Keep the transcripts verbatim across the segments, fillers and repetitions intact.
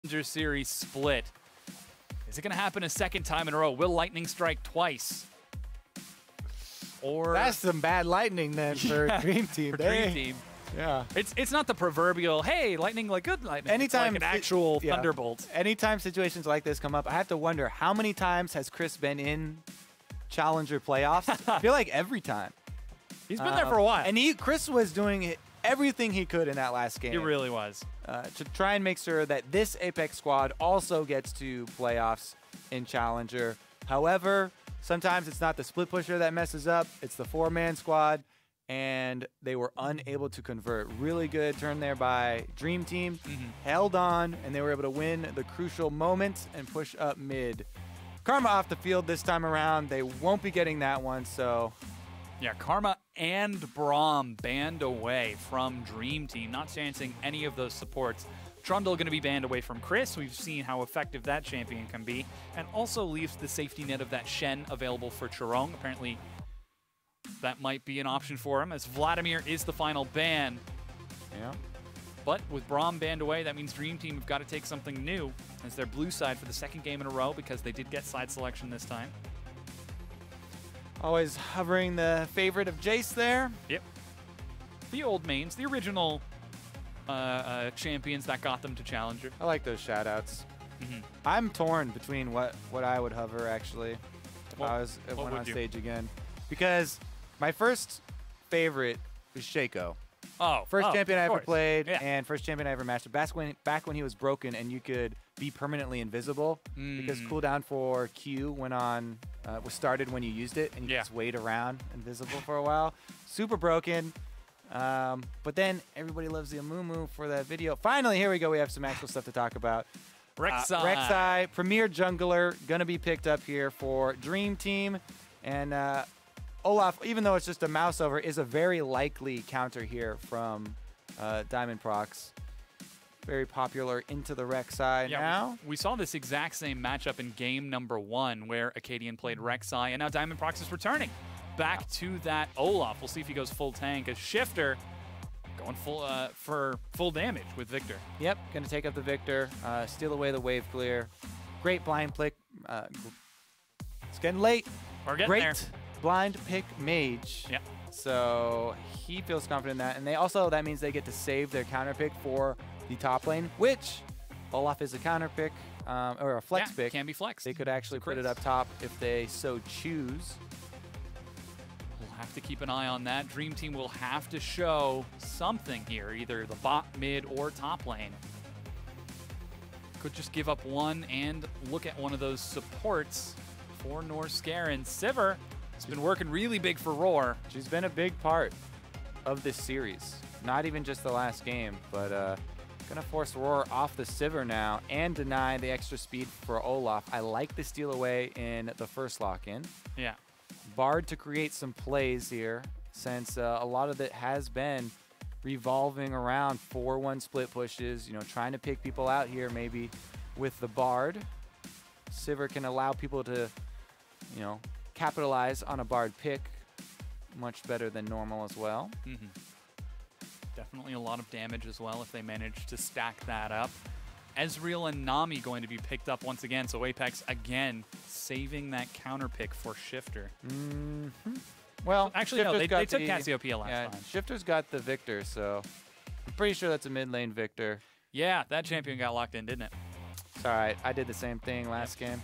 Challenger Series split. Is it going to happen a second time in a row? Will Lightning strike twice? Or that's some bad lightning then for yeah, Dream Team. For they, Dream Team. Yeah. It's it's not the proverbial, hey, lightning like good lightning. Anytime it's like an actual it, yeah. thunderbolt. Anytime situations like this come up, I have to wonder how many times has Chris been in Challenger playoffs? I feel like every time. He's been um, there for a while. And he, Chris was doing everything he could in that last game. He really was. Uh, to try and make sure that this Apex squad also gets to playoffs in Challenger. However, sometimes it's not the split pusher that messes up. It's the four-man squad, and they were unable to convert. Really good turn there by Dream Team. Mm-hmm. Held on, and they were able to win the crucial moments and push up mid. Karma off the field this time around. They won't be getting that one, so... Yeah, Karma and Braum banned away from Dream Team, not chancing any of those supports. Trundle going to be banned away from Chris. We've seen how effective that champion can be. And also leaves the safety net of that Shen available for Chirong. Apparently, that might be an option for him, as Vladimir is the final ban. Yeah. But with Braum banned away, that means Dream Team have got to take something new as their blue side for the second game in a row, because they did get side selection this time. Always hovering the favorite of Jace there. Yep. The old mains, the original uh, uh, champions that got them to Challenger. I like those shout-outs. Mm-hmm. I'm torn between what, what I would hover, actually, if What- I was if what went would on you? stage again. Because my first favorite was Shaco. Oh, First oh, champion I of ever course. played, Yeah. and first champion I ever mastered. Back when, back when he was broken and you could be permanently invisible, because Mm. cooldown for Q went on, uh, was started when you used it, and you Yeah. could just wait around invisible for a while. Super broken. Um, but then everybody loves the Amumu for that video. Finally, here we go. We have some actual stuff to talk about. Rek'Sai. Uh, Rek'Sai, premier jungler, gonna be picked up here for Dream Team, and uh, Olaf, even though it's just a mouse over, is a very likely counter here from uh, Diamond Prox. Very popular into the Rek'Sai Yeah, now. We, we saw this exact same matchup in game number one, where Acadian played Rek'Sai, and now Diamond Prox is returning back to that Olaf. We'll see if he goes full tank, as Shifter going full uh, for full damage with Victor. Yep, gonna take up the Victor, uh, steal away the wave clear. Great blind pick. Uh, it's getting late. We're getting Great there. blind pick mage. Yep. So he feels confident in that. And they also, that means they get to save their counter pick for the top lane, which Olaf is a counter pick, um, or a flex Yeah, pick. can be flexed. They could actually To put it Chris. up top if they so choose. We'll have to keep an eye on that. Dream Team will have to show something here, either the bot, mid, or top lane. Could just give up one and look at one of those supports for Norscare. And Sivir has been working really big for Roar. She's been a big part of this series. Not even just the last game, but uh, gonna force Roar off the Sivir now and deny the extra speed for Olaf. I like the steal away in the first lock-in. Yeah. Bard to create some plays here, since uh, a lot of it has been revolving around four one split pushes, you know, trying to pick people out here maybe with the Bard. Sivir can allow people to, you know, capitalize on a Bard pick much better than normal as well. Mm-hmm. Definitely a lot of damage as well if they manage to stack that up. Ezreal and Nami going to be picked up once again, so Apex again saving that counter pick for Shifter. Mm-hmm. Well, Actually, no, Shifter's they, got they took the- Cassiopeia last yeah, time. Shifter's got the Victor, so I'm pretty sure that's a mid lane Victor. Yeah, that champion got locked in, didn't it? It's all right. I did the same thing last game.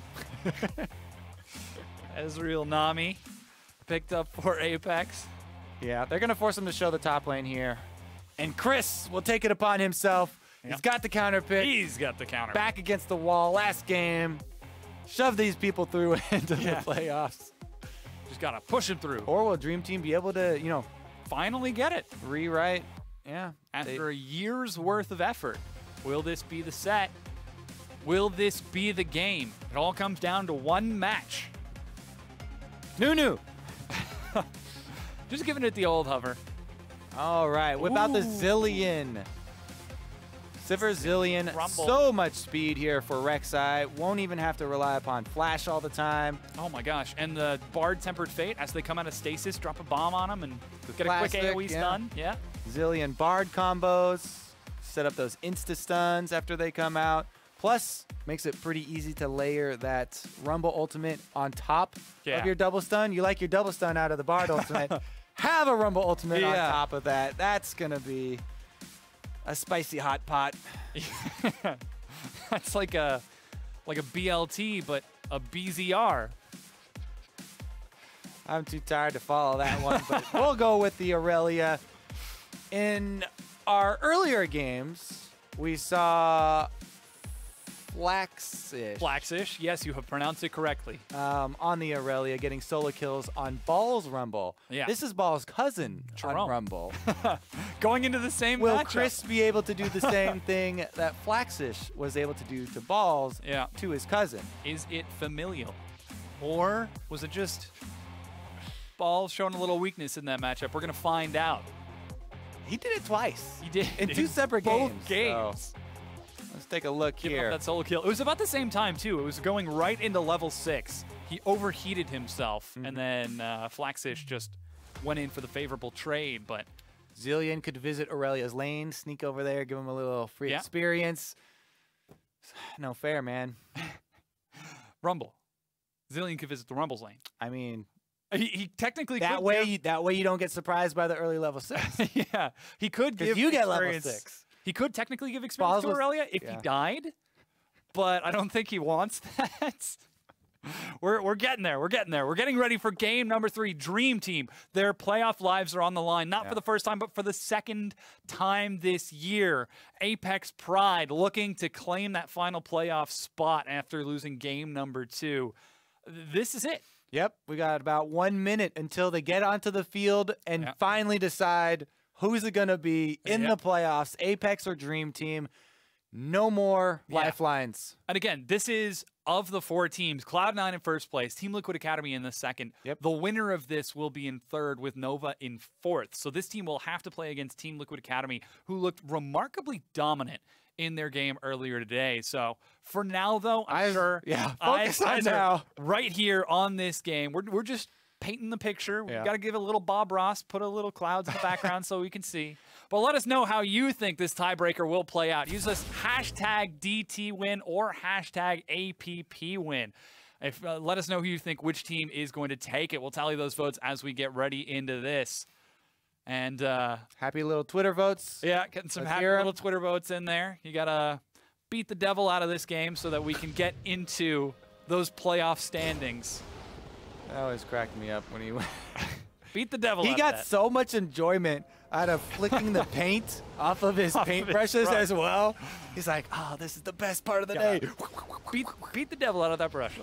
Ezreal Nami picked up for Apex. Yeah, they're going to force him to show the top lane here. And Chris will take it upon himself. Yep. He's got the counter pick. He's got the counter. Back against the wall last game. Shove these people through into Yeah. the playoffs. Just got to push him through. Or will Dream Team be able to, you know, Finally get it. rewrite? Yeah. After they- a year's worth of effort, will this be the set? Will this be the game? It all comes down to one match. Nunu. Just giving it the old hover. All right, whip out the Ooh. Zillion. Sivir Zillion, Rumble. so much speed here for Rek'Sai. Won't even have to rely upon Flash all the time. Oh my gosh. And the Bard Tempered Fate, as they come out of stasis, drop a bomb on them and get a quick Classic, AoE yeah. stun. Yeah. Zillion Bard combos, set up those insta stuns after they come out. Plus, makes it pretty easy to layer that Rumble Ultimate on top Yeah. of your double stun. You like your double stun out of the Bard Ultimate. Have a Rumble Ultimate on Yeah. top of that. That's going to be a spicy hot pot. That's like a like a B L T, but a B Z R. I'm too tired to follow that one, but we'll go with the Aurelia. In our earlier games, we saw Flaxish Flaxish, yes, you have pronounced it correctly. um, on the Aurelia, getting solo kills on Ball's Rumble. Yeah. This is Ball's cousin Jerome. on Rumble. Going into the same Will matchup. Chris be able to do the same thing that Flaxish was able to do to Balls Yeah. to his cousin? Is it familial? Or was it just Ball showing a little weakness in that matchup? We're going to find out. He did it twice. He did. In two separate both games. games. So, let's take a look Give up here. that solo kill. It was about the same time, too. It was going right into level six. He overheated himself, Mm-hmm. and then uh, Flaxish just went in for the favorable trade, but Zillion could visit Aurelia's lane, sneak over there, give him a little free Yeah. experience. No fair, man. Rumble. Zillion could visit the Rumble's lane. I mean, He, he technically that could way, give- you, that way you don't get surprised by the early level six. yeah, he could Because give you get level experience- six. He could technically give experience Balls to was- Aurelia if he yeah. died, but I don't think he wants that. We're, we're getting there. We're getting there. We're getting ready for game number three. Dream Team. Their playoff lives are on the line, not Yeah. for the first time, but for the second time this year. Apex Pride looking to claim that final playoff spot after losing game number two. This is it. Yep, we got about one minute until they get onto the field and Yeah. finally decide who's it going to be in Yep. the playoffs, Apex or Dream Team. No more Yeah. lifelines. And again, this is of the four teams, Cloud nine in first place, Team Liquid Academy in the second. Yep. The winner of this will be in third with Nova in fourth. So this team will have to play against Team Liquid Academy, who looked remarkably dominant in their game earlier today. So for now, though, I'm Eyes- sure yeah, eyes, focus on eyes are now. right here on this game. We're, we're just painting the picture. We've Yeah. got to give a little Bob Ross, put a little clouds in the background so we can see. But let us know how you think this tiebreaker will play out. Use us hashtag D T win or hashtag A P P win. If, uh, let us know who you think which team is going to take it. We'll tally those votes as we get ready into this. And uh, Happy little Twitter votes. yeah, getting some Let's happy hear 'em. little Twitter votes in there. You got to beat the devil out of this game so that we can get into those playoff standings. That always cracked me up when he went. Beat the devil He out of got that. so much enjoyment out of flicking the paint off of his Off of his paintbrushes brush. as well. He's like, oh, this is the best part of the Yeah. day. beat, beat the devil out of that brush.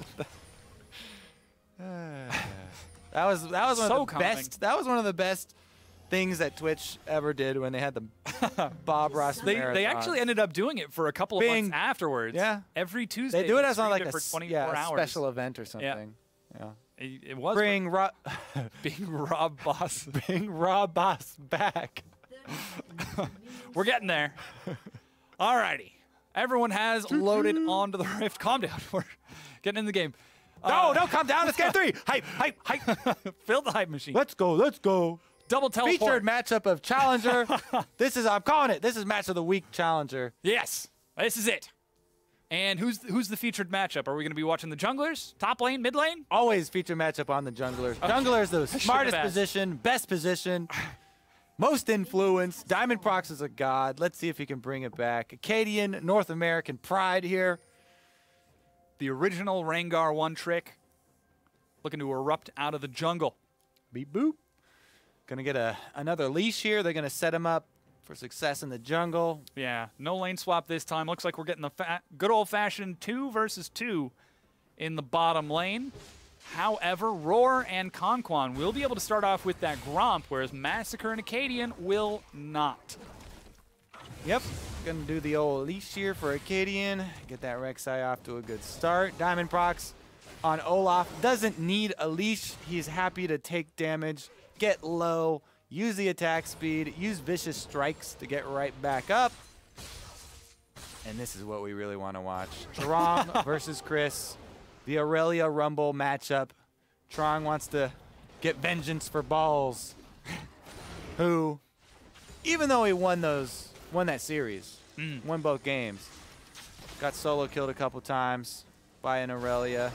That was that was one So of the calming. best. That was one of the best things that Twitch ever did when they had the Bob Ross. They, they marathons. actually ended up doing it for a couple of Being- months afterwards. yeah. Every Tuesday. They do it as on streamed like a for s- twenty-four yeah, a hours. special event or something. Yeah. It, it was Bring Rob, being Rob Boss. bring Rob Boss back. We're getting there. Alrighty. Everyone has loaded onto the Rift. Calm down. We're getting in the game. No, Uh, no, calm down. It's game three. Hype, hype, hype. Fill the hype machine. Let's go. Let's go. Double teleport. Featured matchup of Challenger. This is I'm calling it. This is match of the week Challenger. Yes. This is it. And who's who's the featured matchup? Are we going to be watching the junglers? Top lane? Mid lane? Always feature matchup on the junglers. Junglers the should've smartest asked. position, best position, most influence. Diamond Prox is a god. Let's see if he can bring it back. Acadian North American pride here. The original Rengar one trick. Looking to erupt out of the jungle. Beep boop. Gonna get a another leash here. They're gonna set him up for success in the jungle. Yeah, no lane swap this time. Looks like we're getting the fa good old-fashioned two versus two in the bottom lane. However, Roar and Conquan will be able to start off with that Gromp, whereas Massacre and Acadian will not. Yep. Gonna do the old leash here for Acadian. Get that Rek'Sai off to a good start. Diamond Prox on Olaf. Doesn't need a leash. He's happy to take damage, get low, use the attack speed, use vicious strikes to get right back up. And this is what we really want to watch. Trong versus Chris. The Aurelia Rumble matchup. Trong wants to get vengeance for Balls, who, even though he won those, won that series, Mm. won both games, Got solo killed a couple times by an Aurelia.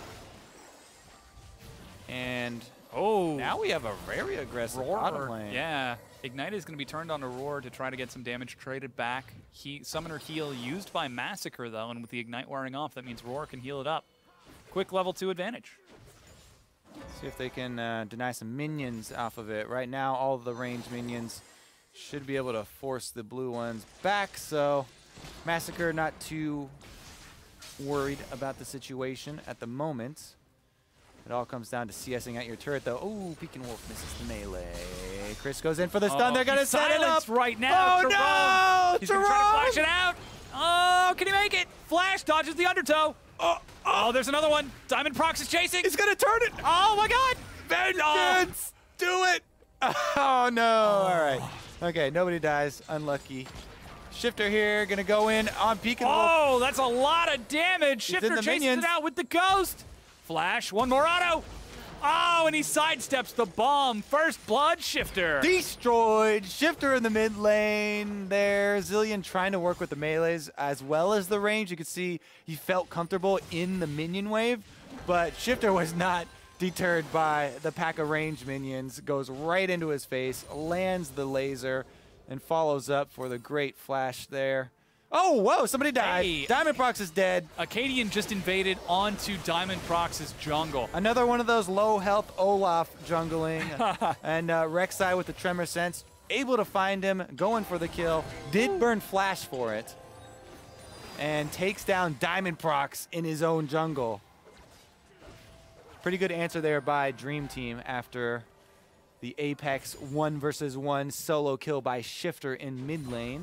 And Oh, now we have a very aggressive bottom Roar. lane. Yeah. Ignite is going to be turned on to Roar to try to get some damage traded back. He, summoner heal used by Massacre, though, and with the Ignite wearing off, that means Roar can heal it up. Quick level two advantage. See if they can uh, deny some minions off of it. Right now, all of the ranged minions should be able to force the blue ones back, so Massacre not too worried about the situation at the moment. It all comes down to CSing at your turret, though. Ooh, Pekin Wolf misses the melee. Chris goes in for the stun. Oh, They're going to he's set it up. silenced right now. Oh, Jerome. no! He's going to try to Jerome! flash it out. Oh, can he make it? Flash dodges the undertow. Oh, oh, there's another one. Diamond Prox is chasing. He's going to turn it. Oh, my God. Vengeance! Do it! Oh, no. All right. Okay, nobody dies. Unlucky. Shifter here, going to go in on Pekin Wolf. Oh, that's a lot of damage. He's in Shifter the chases minions. it out with the ghost. Flash, one more auto. Oh, and he sidesteps the bomb. First blood, Shifter. Destroyed. Shifter in the mid lane there. Zilean trying to work with the melees as well as the range. You can see he felt comfortable in the minion wave, but Shifter was not deterred by the pack of ranged minions. Goes right into his face, lands the laser, and follows up for the great flash there. Oh, whoa, somebody died. Hey. Diamond Prox is dead. Acadian just invaded onto Diamond Prox's jungle. Another one of those low health Olaf jungling. and uh, Rek'Sai with the Tremor Sense, able to find him, going for the kill. Did burn Flash for it. And takes down Diamond Prox in his own jungle. Pretty good answer there by Dream Team after the Apex one versus one solo kill by Shifter in mid lane.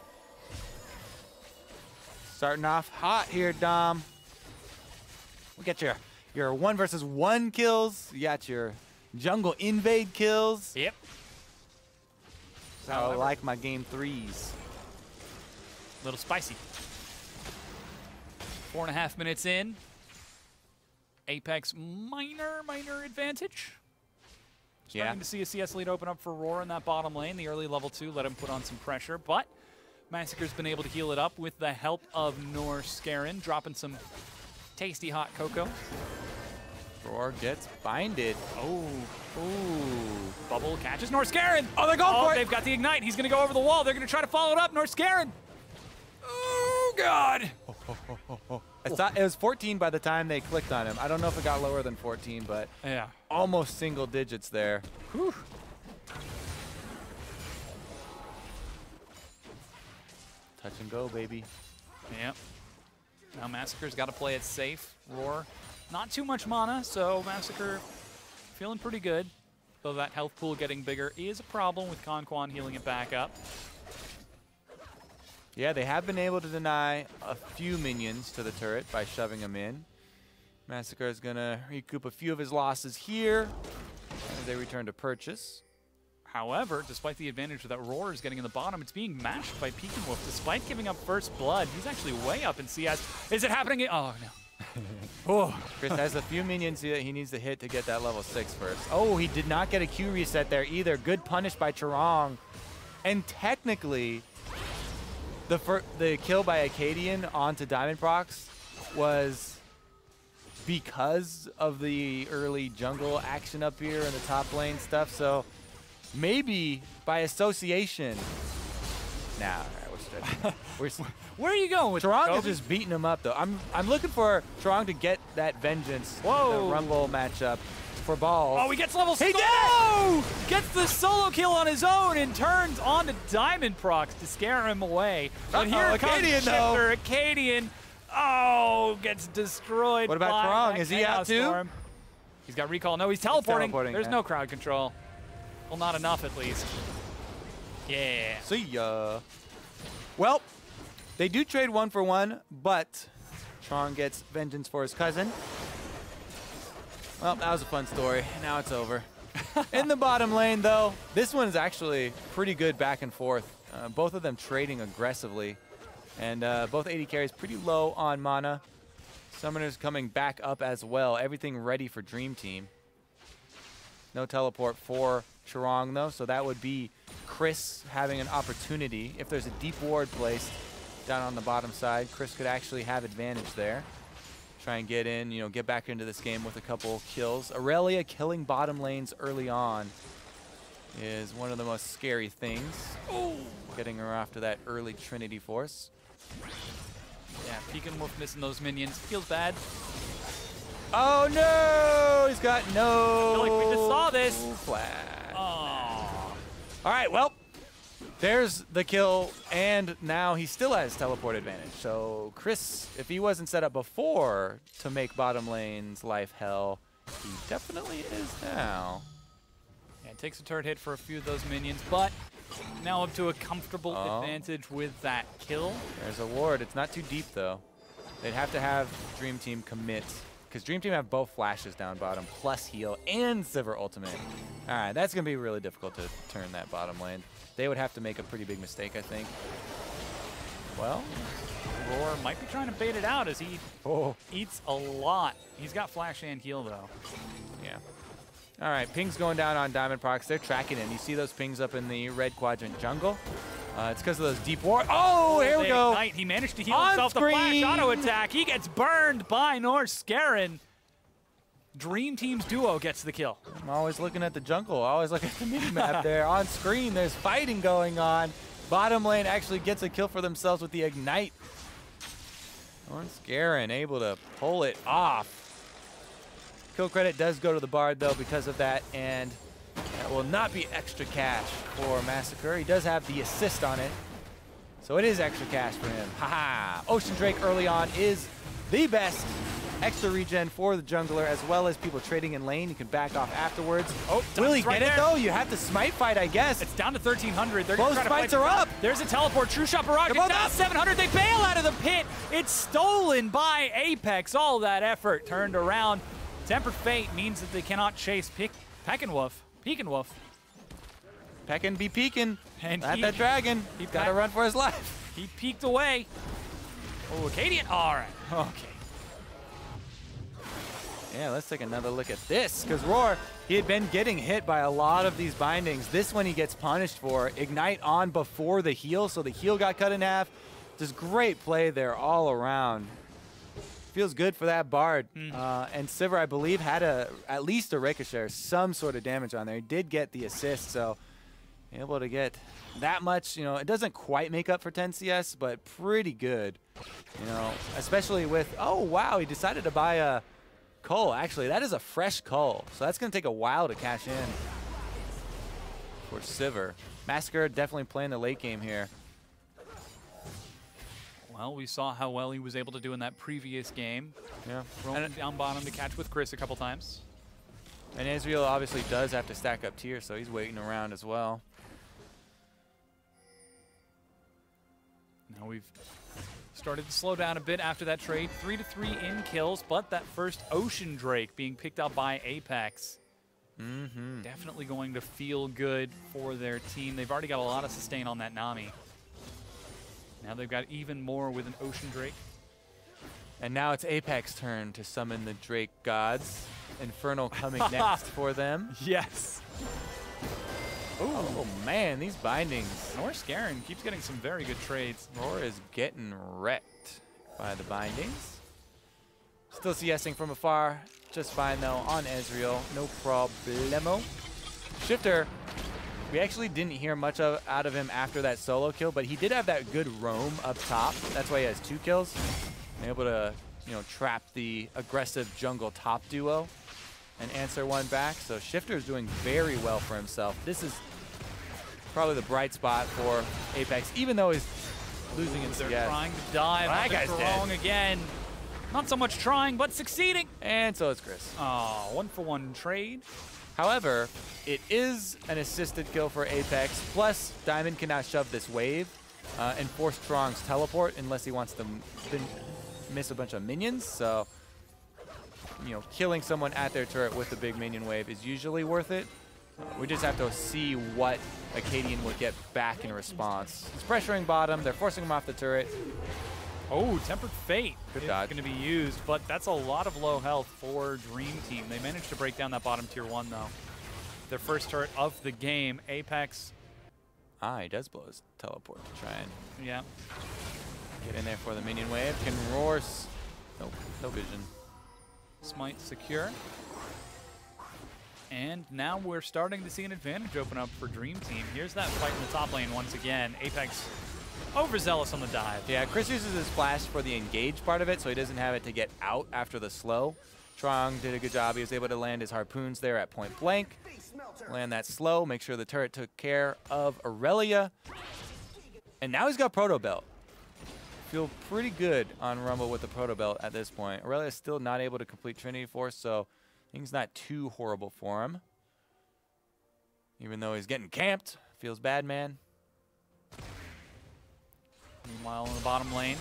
Starting off hot here, Dom. We got your your one versus one kills. You got your jungle invade kills. Yep. So I like my game threes. Little spicy. Four and a half minutes in. Apex minor, minor advantage. Starting Yeah. to see a C S lead open up for Roar in that bottom lane. The early level two let him put on some pressure, but Massacre's been able to heal it up with the help of Norscarin, dropping some tasty hot cocoa. Roar gets binded. Oh, Ooh. Bubble catches Norscarin. Oh, they're going Oh, for it. they've got the Ignite. He's going to go over the wall. They're going to try to follow it up. Norscarin. Oh, God. I thought it was fourteen by the time they clicked on him. I don't know if it got lower than fourteen, but Yeah. almost single digits there. Whew. Touch and go, baby. Yep. Now Massacre's got to play it safe. Roar, not too much mana, so Massacre feeling pretty good. Though that health pool getting bigger is a problem with Conquan healing it back up. Yeah, they have been able to deny a few minions to the turret by shoving them in. Massacre is going to recoup a few of his losses here as they return to purchase. However, despite the advantage that Roar is getting in the bottom, it's being mashed by Pekin Wolf. Despite giving up first blood, he's actually way up in C S. Is it happening? Oh, no. Oh. Chris has a few minions that he needs to hit to get that level six first. Oh, he did not get a Q reset there either. Good punish by Charong. And technically, the fir the kill by Acadian onto Diamond Prox was because of the early jungle action up here and the top lane stuff. So maybe by association. Nah, all right, we're stretching. we're s- Where are you going with Charong is Kobe? just beating him up, though. I'm I'm looking for Charong to get that vengeance. Whoa. The Rumble matchup for balls. Oh, he gets level He six. did it! Oh! Gets the solo kill on his own and turns on to Diamond Prox to scare him away. But here Uh-oh, comes Acadian, though. Shifter. Acadian. Oh, gets destroyed. What about by Charong? that Is he out Chaos too? Storm. He's got recall. No, he's teleporting. teleporting, There's yeah. no crowd control. Well, not enough at least. Yeah. See ya. Well, they do trade one for one, but Charong gets vengeance for his cousin. Well, that was a fun story. Now it's over. In the bottom lane, though, this one is actually pretty good back and forth. Uh, both of them trading aggressively. And uh, both A D carries pretty low on mana. Summoners coming back up as well. Everything ready for Dream Team. No teleport for Charong, though, so that would be Chris having an opportunity, if there's a deep ward placed, down on the bottom side. Chris could actually have advantage there. Try and get in, you know, get back into this game with a couple kills. Aurelia killing bottom lanes early on is one of the most scary things. Oh. Getting her after that early Trinity Force. Yeah, Pekin Wolf missing those minions. Feels bad. Oh no! He's got no. I feel like we just saw this. Flash. Oh. All right, well, there's the kill, and now he still has teleport advantage. So Chris, if he wasn't set up before to make bottom lane's life hell, he definitely is now. Yeah, it takes a turret hit for a few of those minions, but now up to a comfortable Oh. advantage with that kill. There's a ward. It's not too deep, though. They'd have to have Dream Team commit, because Dream Team have both flashes down bottom, plus heal, and Sivir ultimate. All right, that's going to be really difficult to turn that bottom lane. They would have to make a pretty big mistake, I think. Well, Roar might be trying to bait it out as he oh. eats a lot. He's got flash and heal, though. Yeah. All right, pings going down on Diamond Prox. They're tracking him. You see those pings up in the red quadrant jungle? Uh, it's because of those deep ward. Oh, here we They go. ignite. He managed to heal On himself. screen. The flash auto attack. He gets burned by Norse Garen. Dream Team's duo gets the kill. I'm always looking at the jungle. Always look at the mini-map there. On screen, there's fighting going on. Bottom lane actually gets a kill for themselves with the ignite. Norse Garen able to pull it off. Kill credit does go to the Bard, though, because of that, and that will not be extra cash for Massacre. He does have the assist on it, so it is extra cash for him. Haha! Ocean Drake early on is the best extra regen for the jungler, as well as people trading in lane. You can back off afterwards. Oh, will he right get there. it, though? You have to smite fight, I guess. It's down to thirteen hundred. They're Both gonna try to smites fight are for- up. There's a teleport. True Shot Barrage. They're It's both down up. to seven hundred. They bail out of the pit. It's stolen by Apex. All that effort turned around. Tempered Fate means that they cannot chase Pick Peckinwolf. Pekinwolf. Peckin be peeking And at he- that dragon. he He's got to pack- run for his life. He peeked away. Oh, Acadian. All right. Okay. Yeah, let's take another look at this, because Roar, he had been getting hit by a lot of these bindings. This one he gets punished for. Ignite on before the heal, so the heal got cut in half. Just great play there all around. Feels good for that Bard. Mm. Uh, and Sivir, I believe, had a at least a Ricochet or some sort of damage on there. He did get the assist, so able to get that much. You know, it doesn't quite make up for ten C S, but pretty good. You know, especially with, oh, wow, he decided to buy a Cull. Actually, that is a fresh Cull, so that's going to take a while to cash in for Sivir. Massacre definitely playing the late game here. Well, we saw how well he was able to do in that previous game. Yeah. Rolling down bottom to catch with Chris a couple times. And Ezreal obviously does have to stack up tier, so he's waiting around as well. Now we've started to slow down a bit after that trade. Three to three in kills, but that first Ocean Drake being picked up by Apex. Mm-hmm. Definitely going to feel good for their team. They've already got a lot of sustain on that Nami. Now they've got even more with an Ocean Drake. And now it's Apex turn to summon the Drake gods. Infernal coming next for them. Yes. Oh, man, these bindings. Norse Garen keeps getting some very good trades. Roar is getting wrecked by the bindings. Still CSing from afar. Just fine, though, on Ezreal. No problemo. Shifter, we actually didn't hear much of, out of him after that solo kill, but he did have that good roam up top. That's why he has two kills. And able to, you know, trap the aggressive jungle top duo and answer one back. So Shifter is doing very well for himself. This is probably the bright spot for Apex, even though he's losing in They're C S. trying to dive. That Nothing guy's dead. wrong again. Not so much trying, but succeeding. And so is Chris. Oh, one for one trade. However, it is an assisted kill for Apex, plus Diamond cannot shove this wave uh, and force Strong's teleport unless he wants to m miss a bunch of minions. So, you know, killing someone at their turret with the big minion wave is usually worth it. Uh, we just have to see what Acadian would get back in response. He's pressuring bottom. They're forcing him off the turret. Oh, Tempered Fate Good is dodge. going to be used, but that's a lot of low health for Dream Team. They managed to break down that bottom tier one, though. Their first turret of the game. Apex, Ah, he does blow his teleport to try and... yeah. Get in there for the minion wave. Can Roars. Nope, no vision. Smite secure. And now we're starting to see an advantage open up for Dream Team. Here's that fight in the top lane once again. Apex overzealous on the dive. Yeah, Chris uses his flash for the engage part of it, so he doesn't have it to get out after the slow. Trong did a good job. He was able to land his harpoons there at point blank. Land that slow, make sure the turret took care of Aurelia. And now he's got Proto Belt. Feel pretty good on Rumble with the Proto Belt at this point. Aurelia's still not able to complete Trinity Force, so things not too horrible for him. Even though he's getting camped. Feels bad, man. Meanwhile, in the bottom lane,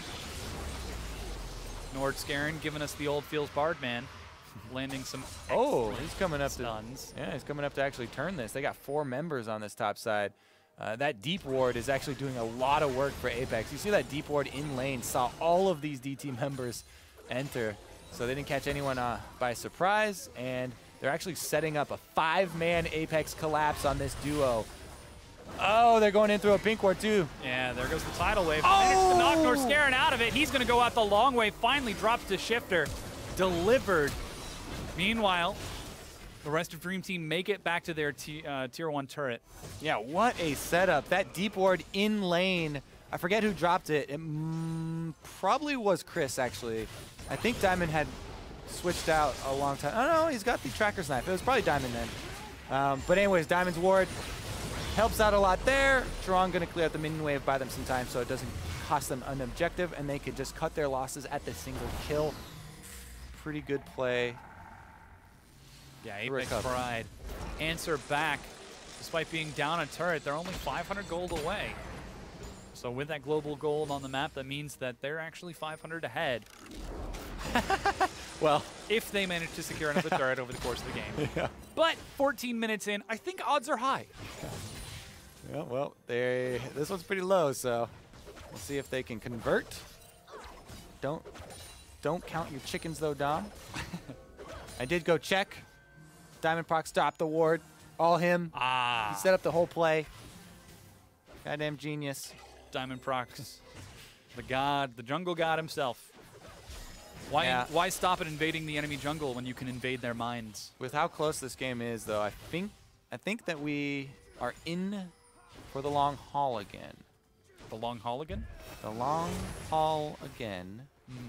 Nordscarin giving us the old feels Bard man. Landing some Oh, he's coming up stuns. to yeah, he's coming up to actually turn this. They got four members on this top side. Uh, that deep ward is actually doing a lot of work for Apex. You see that deep ward in lane, saw all of these D T members enter. So they didn't catch anyone uh, by surprise, and they're actually setting up a five-man Apex collapse on this duo. Oh, they're going in through a pink ward too. Yeah, there goes the tidal wave. Oh! Managed to knock Nordscarin out of it. He's going to go out the long way. Finally drops to Shifter. Delivered. Meanwhile, the rest of Dream Team make it back to their t uh, tier one turret. Yeah, what a setup. That deep ward in lane. I forget who dropped it. It mm, probably was Chris, actually. I think Diamond had switched out a long time. Oh, no, he's got the Tracker's Knife. It was probably Diamond then. Um, but anyways, Diamond's ward helps out a lot there. Strong going to clear out the minion wave, buy them some time so it doesn't cost them an objective, and they could just cut their losses at the single kill. Pretty good play. Yeah, Apex Pride answer back. Despite being down a turret, they're only five hundred gold away. So with that global gold on the map, that means that they're actually five hundred ahead. Well, if they manage to secure another turret over the course of the game. Yeah. But fourteen minutes in, I think odds are high. Yeah, well, they this one's pretty low, so we'll see if they can convert. Don't don't count your chickens though, Dom. I did go check. Diamond Proc stopped the ward. All him. Ah. He set up the whole play. Goddamn genius. Diamond Prox, the god, the jungle god himself. Why Yeah. why stop at invading the enemy jungle when you can invade their minds? With how close this game is, though, I think I think that we are in for the long haul again. The long haul again? The long haul again. Mm.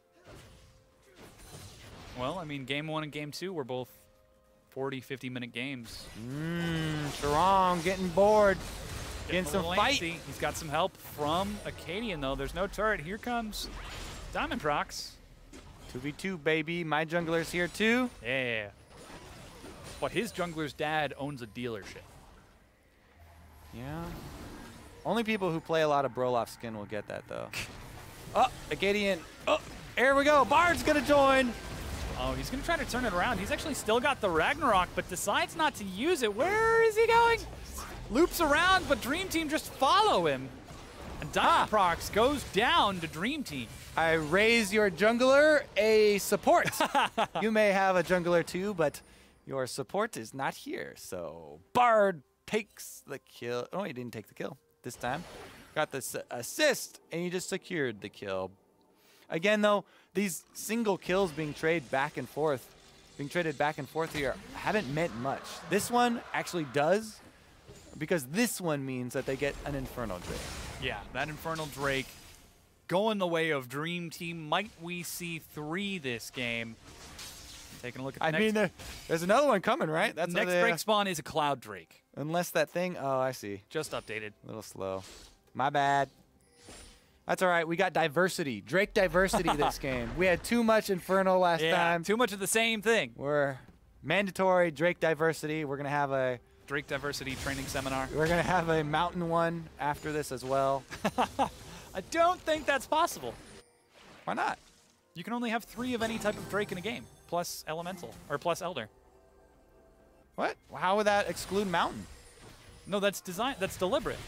Well, I mean, game one and game two were both forty, fifty minute games. Mmm, Strong getting bored. Getting Getting some a little fight. antsy. He's got some help from Acadian, though. There's no turret. Here comes Diamond Prox. two v two, baby. My jungler's here, too. Yeah. But his jungler's dad owns a dealership. Yeah. Only people who play a lot of Broloff skin will get that, though. Oh, Acadian. Oh, here we go. Bard's going to join. Oh, he's going to try to turn it around. He's actually still got the Ragnarok, but decides not to use it. Where is he going? Loops around, but Dream Team just follow him. And Diamond Prox goes down to Dream Team. I raise your jungler a support. You may have a jungler too, but your support is not here. So Bard takes the kill. Oh, he didn't take the kill this time. Got the assist, and he just secured the kill. Again, though, these single kills being traded back and forth, being traded back and forth here, haven't meant much. This one actually does, because this one means that they get an Infernal Drake. Yeah, that Infernal Drake going the way of Dream Team. Might we see three this game? Taking a look at the I next, mean, there, there's another one coming, right? That's next they, Drake spawn is a Cloud Drake. Unless that thing, oh, I see. Just updated. A little slow. My bad. That's all right. We got diversity. Drake diversity this game. We had too much Infernal last Yeah, time. too much of the same thing. We're mandatory Drake diversity. We're gonna have a Drake Diversity Training Seminar. we're gonna have a mountain one after this as well. I don't think that's possible. Why not? You can only have three of any type of Drake in a game, plus Elemental, or plus Elder. What? How would that exclude mountain? No, that's design. That's deliberate.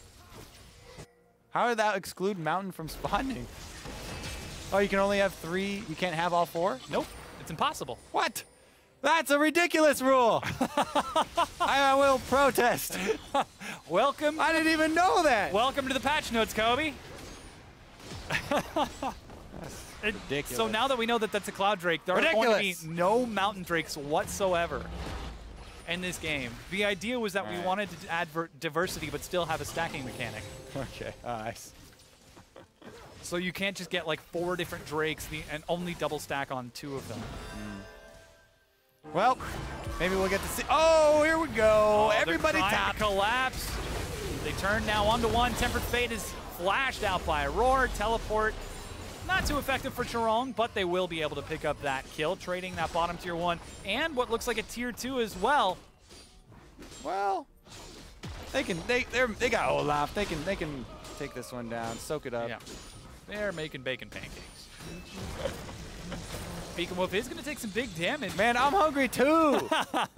How would that exclude mountain from spawning? Oh, you can only have three. You can't have all four? Nope, it's impossible. What? That's a ridiculous rule. I will protest. Welcome. I didn't even know that. Welcome to the patch notes, Kobe. It- ridiculous. So now that we know that that's a Cloud Drake, there are going to Ridiculous. be no Mountain Drakes whatsoever in this game. The idea was that we Right. wanted to add ver- diversity but still have a stacking mechanic. Okay, nice. So you can't just get like four different Drakes the, and only double stack on two of them. Well, maybe we'll get to see. Oh, here we go. Oh, they're Everybody trying top. to collapse. They turn now one to one. Tempered Fate is flashed out by a Roar. Teleport. Not too effective for Charong, but they will be able to pick up that kill, trading that bottom tier one and what looks like a tier two as well. Well, they can. They they're, they got Olaf. They can they can take this one down. Soak it up. Yeah, they're making bacon pancakes. Beacon Wolf is going to take some big damage. Man, I'm hungry too.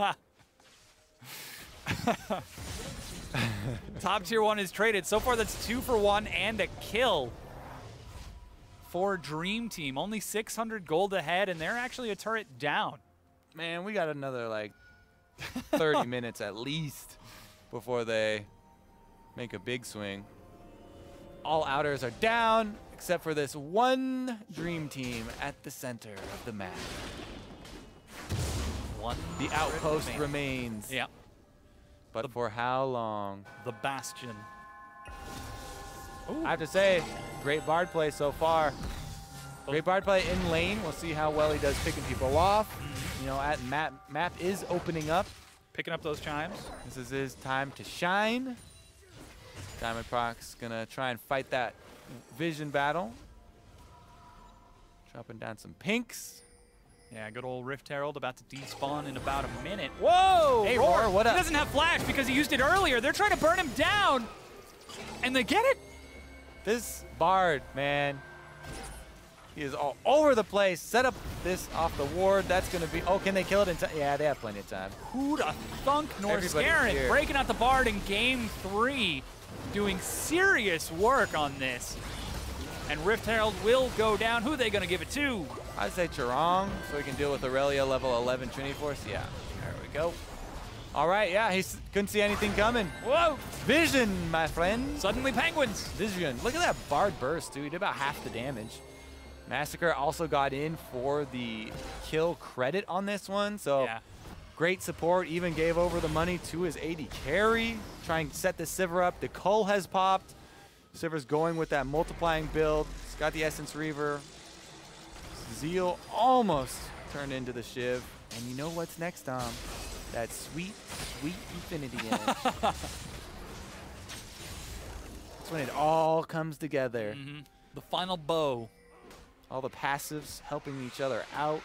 Top tier one is traded. So far, that's two for one and a kill for Dream Team. Only six hundred gold ahead, and they're actually a turret down. Man, we got another like thirty minutes at least before they make a big swing. All outers are down except for this one Dream Team at the center of the map. One. The outpost remains. remains. Yeah, But for how long? the Bastion. I have to say, great Bard play so far. Great Bard play in lane. We'll see how well he does picking people off. You know, at map map is opening up. Picking up those chimes. This is his time to shine. Diamond Prox gonna try and fight that vision battle. Dropping down some pinks. Yeah, good old Rift Herald about to despawn in about a minute. Whoa! Hey, Roar, Roar, what He up? doesn't have flash because he used it earlier. They're trying to burn him down, and they get it. This Bard, man, he is all over the place. Set up this off the ward. That's gonna be. Oh, can they kill it in time? Yeah, they have plenty of time. Who'd have thunk Everybody's Norscarin here. breaking out the Bard in game three, doing serious work on this. And Rift Herald will go down. Who are they going to give it to? I'd say Charong, so he can deal with Aurelia level eleven Trinity Force. Yeah, there we go. All right, yeah, he s- couldn't see anything coming. Whoa! Vision, my friend. Suddenly Penguins. Vision. Look at that Bard burst, dude. He did about half the damage. Massacre also got in for the kill credit on this one, so Yeah. great support. Even gave over the money to his A D carry. Trying to set the Sivir up. The Cull has popped. Sivir's going with that multiplying build. He's got the Essence Reaver. Zeal almost turned into the Shiv. And you know what's next, Tom? That sweet, sweet Infinity Edge. That's when it all comes together. hmm The final bow. All the passives helping each other out.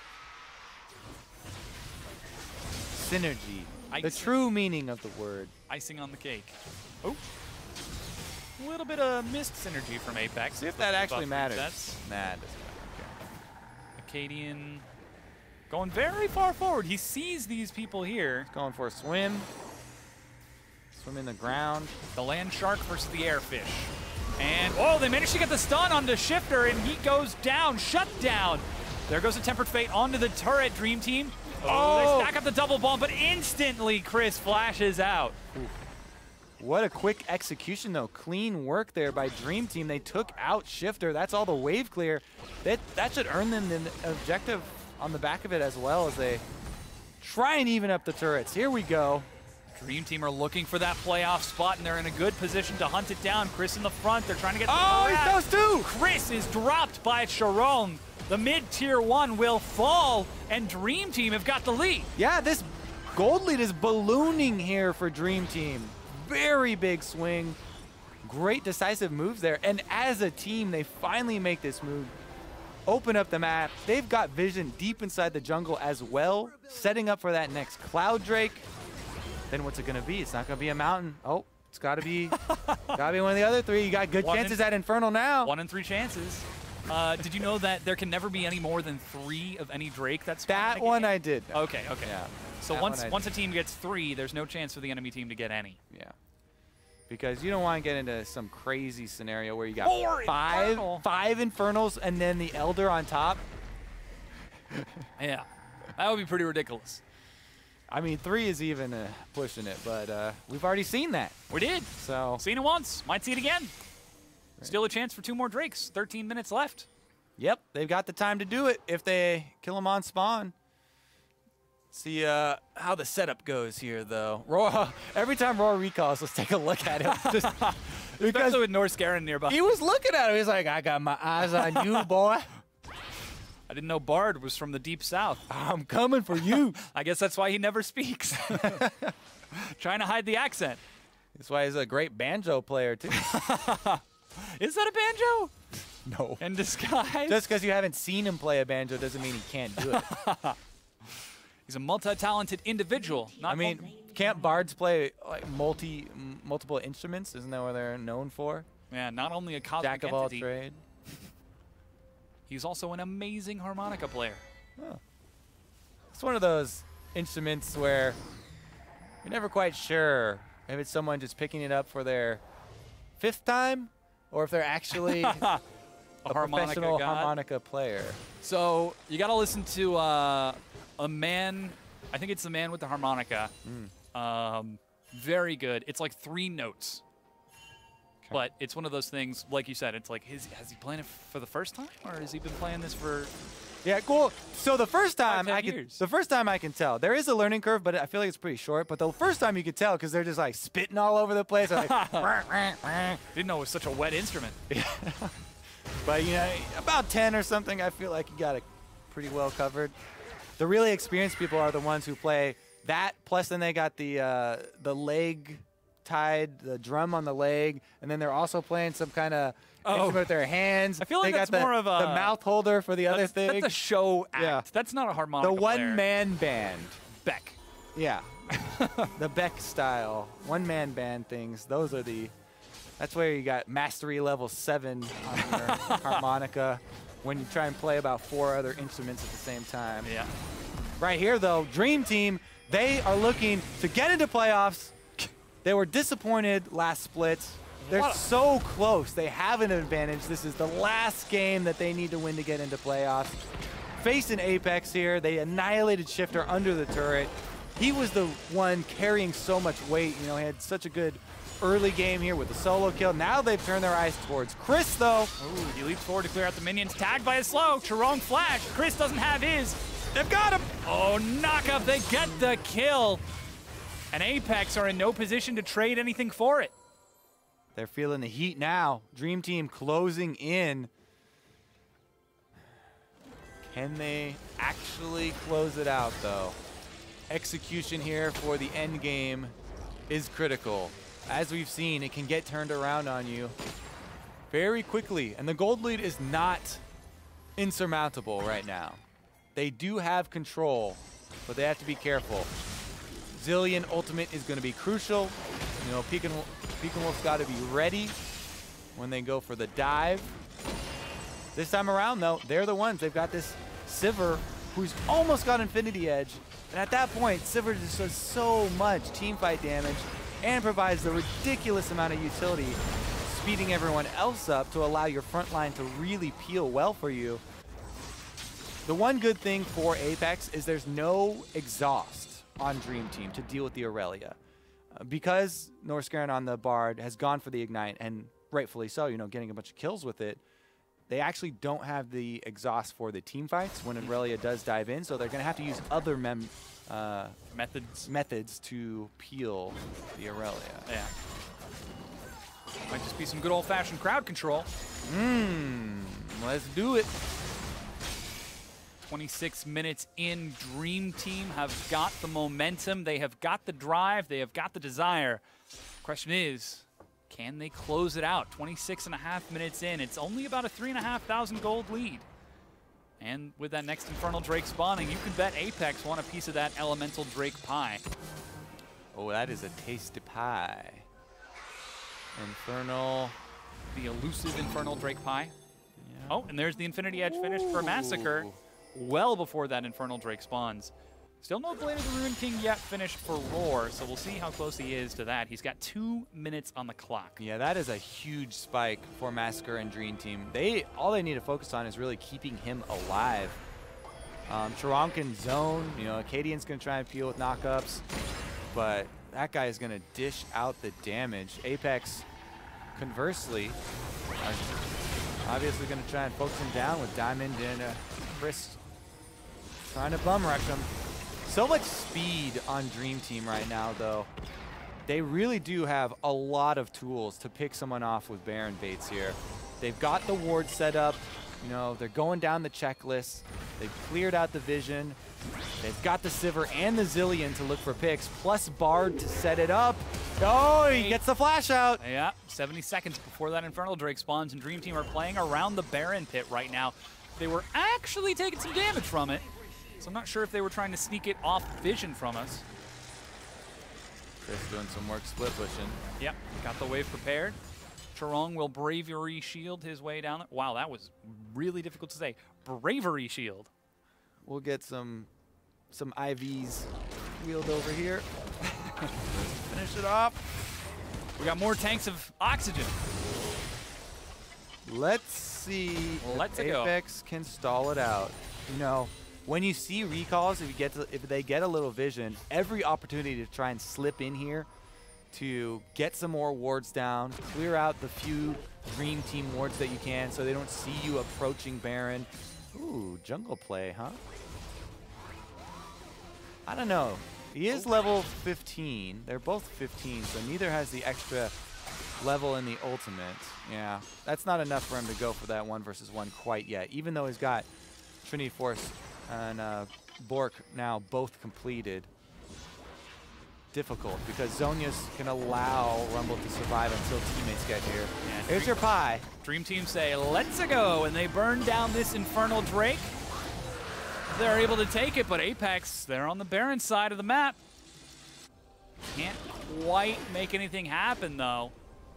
Synergy. The Icing. true meaning of the word. Icing on the cake. Oh. A little bit of missed synergy from Apex. See if that actually Buff matters. resets. Nah, it doesn't matter. Acadian going very far forward. He sees these people here. Okay. Going for a swim. Swim in the ground. The land shark versus the airfish. And, oh, they managed to get the stun onto Shifter, and he goes down, shut down. There goes a Tempered Fate onto the turret, Dream Team. Oh, Oh. they stack up the double bomb, but instantly Chris flashes out. What a quick execution, though. Clean work there by Dream Team. They took out Shifter. That's all the wave clear. That, that should earn them the objective on the back of it as well as they try and even up the turrets. Here we go. Dream Team are looking for that playoff spot, and they're in a good position to hunt it down. Chris in the front. They're trying to get the Oh, collab. he does too! Chris is dropped by Charong. The mid-tier one will fall, and Dream Team have got the lead. Yeah, this gold lead is ballooning here for Dream Team. Very big swing. Great decisive moves there. And as a team, they finally make this move. Open up the map. They've got vision deep inside the jungle as well, setting up for that next Cloud Drake. Then what's it going to be? It's not going to be a mountain. Oh, it's got to be gotta be one of the other three. You got good One chances in- at Infernal now. One in three chances. Uh, did you know that there can never be any more than three of any Drake that's That one I did. know. Okay, okay. Yeah. So that once one I once a did. team gets three, there's no chance for the enemy team to get any. Yeah. Because you don't want to get into some crazy scenario where you got Four five, Infernal. five Infernals and then the Elder on top. Yeah, that would be pretty ridiculous. I mean, three is even uh, pushing it, but uh, we've already seen that. We did. So Seen it once. Might see it again. Still a chance for two more Drakes. thirteen minutes left. Yep, they've got the time to do it if they kill him on spawn. See uh, how the setup goes here, though. Roar, every time Roar recalls, let's take a look at him. Just because Especially with Norse Garen nearby. he was looking at him. He's like, I got my eyes on you, boy. I didn't know Bard was from the deep south. I'm coming for you. I guess that's why he never speaks. Trying to hide the accent. That's why he's a great banjo player, too. Is that a banjo? No. In disguise? Just because you haven't seen him play a banjo doesn't mean he can't do it. He's a multi-talented individual. Not I mean, can't bards play like multi, m multiple instruments? Isn't that what they're known for? yeah, not only a cosmic Jack of all entity, trade. he's also an amazing harmonica player. Oh. It's one of those instruments where you're never quite sure if it's someone just picking it up for their fifth time or if they're actually a, A harmonica professional god. harmonica player. So you got to listen to uh, a man. I think it's the man with the harmonica. Mm. Um, very good. It's like three notes. Okay. But it's one of those things, like you said, it's like, his, has he playing it for the first time, or has he been playing this for? Yeah, cool. So the first time ten I can, years. the first time I can tell, there is a learning curve, but I feel like it's pretty short. But the first time you could tell because they're just like spitting all over the place. Like, Didn't know it was such a wet instrument. but you know, about ten or something, I feel like you got it pretty well covered. The really experienced people are the ones who play that. Plus, then they got the uh, the leg tied, the drum on the leg, and then they're also playing some kind of Oh. instrument with their hands. I feel like they that's got the, more of a- the mouth holder for the other That's, thing. that's a show act. Yeah. That's not a harmonica The player. one-man band. Beck. Yeah. The Beck style one-man band things. Those are the. That's where you got mastery level seven on your harmonica when you try and play about four other instruments at the same time. Yeah. Right here, though, Dream Team, they are looking to get into playoffs. They were disappointed last split. They're What a- so close. They have an advantage. This is the last game that they need to win to get into playoffs. Facing Apex here, they annihilated Shifter under the turret. He was the one carrying so much weight. You know, he had such a good early game here with the solo kill. Now they've turned their eyes towards Chris, though. Ooh, he leaps forward to clear out the minions. Tagged by a slow. Charong flash. Chris doesn't have his. They've got him. Oh, knock up. They get the kill. And Apex are in no position to trade anything for it. They're feeling the heat now. Dream Team closing in. Can they actually close it out, though? Execution here for the end game is critical. As we've seen, it can get turned around on you very quickly. And the gold lead is not insurmountable right now. They do have control, but they have to be careful. Zillion ultimate is going to be crucial. You know, Pekin, Pekin Wolf's got to be ready when they go for the dive. This time around, though, they're the ones. They've got this Sivir, who's almost got Infinity Edge. And at that point, Sivir just does so much teamfight damage and provides the ridiculous amount of utility, speeding everyone else up to allow your front line to really peel well for you. The one good thing for Apex is there's no exhaust on Dream Team to deal with the Aurelia. Uh, because Norse Garen on the Bard has gone for the Ignite, and rightfully so, you know, getting a bunch of kills with it, they actually don't have the exhaust for the team fights when Aurelia does dive in, so they're going to have to use other mem uh, Methods. methods to peel the Aurelia. Yeah. Might just be some good old-fashioned crowd control. Mmm, let's do it. twenty-six minutes in, Dream Team have got the momentum. They have got the drive. They have got the desire. Question is, can they close it out? twenty-six and a half minutes in. It's only about a three and a half thousand gold lead. And with that next Infernal Drake spawning, you can bet Apex want a piece of that Elemental Drake pie. Oh, that is a tasty pie. Infernal. The elusive Infernal Drake pie. Yeah. Oh, and there's the Infinity Edge finish for Massacre. Ooh. Well before that Infernal Drake spawns. Still no Blade of the Ruined King yet finished for Roar, so we'll see how close he is to that. He's got two minutes on the clock. Yeah, that is a huge spike for Massacre and Dream Team. They all they need to focus on is really keeping him alive. Um, Charon can zone. You know, Acadian's going to try and peel with knockups, but that guy is going to dish out the damage. Apex, conversely, are obviously going to try and focus him down with Diamond and uh, Chris trying to bum rush him. So much speed on Dream Team right now, though. They really do have a lot of tools to pick someone off with Baron baits here. They've got the ward set up. You know, they're going down the checklist. They've cleared out the vision. They've got the Sivir and the Zilean to look for picks, plus Bard to set it up. Oh, he gets the flash out. Yeah, seventy seconds before that Infernal Drake spawns, and Dream Team are playing around the Baron pit right now. They were actually taking some damage from it, so I'm not sure if they were trying to sneak it off vision from us. Chris doing some work split pushing. Yep, got the wave prepared. Charong will Bravery Shield his way down. Wow, that was really difficult to say. Bravery Shield. We'll get some some I Vs wheeled over here. Finish it off. We got more tanks of oxygen. Let's see Let's if go. Apex can stall it out. You know, when you see recalls, if you get to, if they get a little vision, every opportunity to try and slip in here to get some more wards down, clear out the few Dream Team wards that you can so they don't see you approaching Baron. Ooh, jungle play, huh? I don't know. He is level fifteen. They're both fifteen, so neither has the extra level in the ultimate. Yeah, that's not enough for him to go for that one versus one quite yet, even though he's got Trinity Force and uh, Bork now both completed. Difficult because Zhonya's can allow Rumble to survive until teammates get here. Yeah, Here's Dream, your pie. Dream Team say, let's go, and they burn down this Infernal Drake. They're able to take it, but Apex, they're on the Baron side of the map. Can't quite make anything happen, though,